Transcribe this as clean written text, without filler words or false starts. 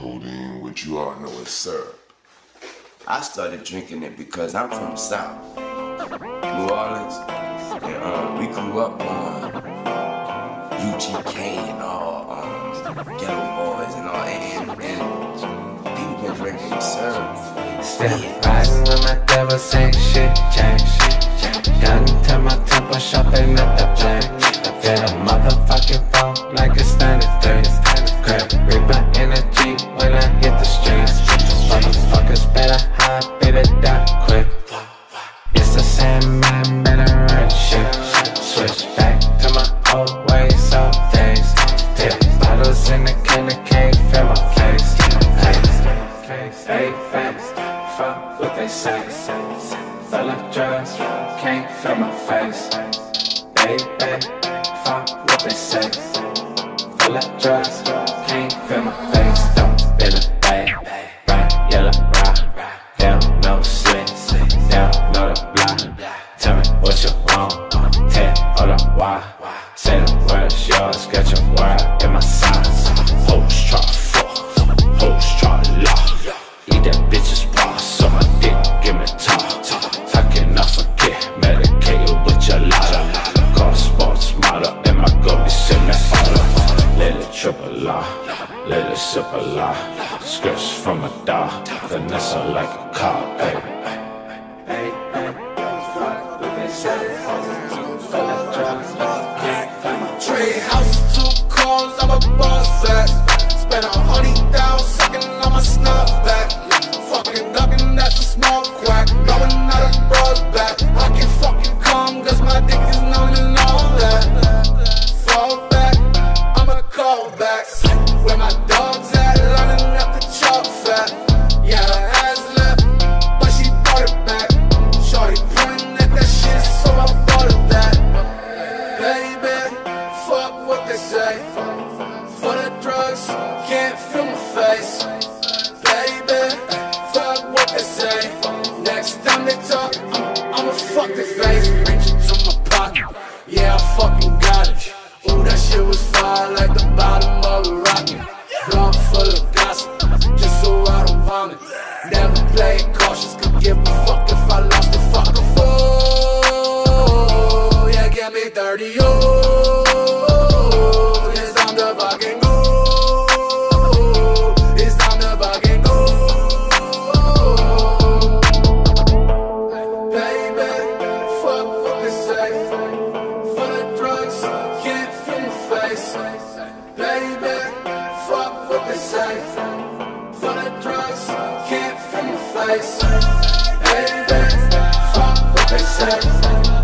codeine, which you all know is syrup. I started drinking it because I'm from the South, New Orleans, and we grew up on UGK and all Ghetto Boys and all, and people been drinking syrup. Still riding when my devil saying shit change. Gun to my temple, shopping at the plane. Feel the motherfucking phone like it's 93. Grab Reaper energy when I hit the streets. Motherfuckers better hide, baby, die quick. It's the same man, better run shit. Switch back to my old ways, old days. Dip bottles in the can, can't feel my face. Hey, face, fuck what they say. Full of drugs, can't feel my face. Baby, fuck what they say. Full of drugs, can't feel my face. Don't feel a bag, right, yellow, rock. They don't know slick, they don't know the block. Tell me what you want, tell all the why. Say the word's yours, get your word in my size. Hoes try fuck, hoes try lie. Eat that bitch's paw, so my dick give me talk. I cannot forget, medicated with your lotto. Car sports model, and my goal be semi-auto. Lily triple R, Lily super R. Scripts from a dog, Vanessa like a car, baby. Hey, fuck what they say. Full of drugs, can't find my Trade houses, 2 cars, I'm a boss back. Spent 100,000 sucking on my snub back. Fucking ducking, that's a small quack. Blowing out of bras back. I can fucking come, cause my dick is known and all that. Fall back, I'ma call back. Where my dog's at, lining up the chalk fat. Yeah, her ass left, but she brought it back. Shorty pointing at that shit, so I bought it that. Baby, fuck what they say. For the drugs, can't feel my face. Baby, fuck what they say. Next time they talk, I'ma fuck their face. Reach into my pocket, yeah, I fucking got it. Ooh, that shit was fire like the bottom of a rocket. Blunt full of gossip, just so I don't vomit. Never play it cautious, could give a fuck if I lost the fucking fool. Yeah, get me 30, oh, it's time to fucking go. It's time to fucking go. Baby, fuck what they say. For the drugs, can't feel my face. Baby, fuck what they say. For the drugs, can't feel my face. Baby, fuck what they say.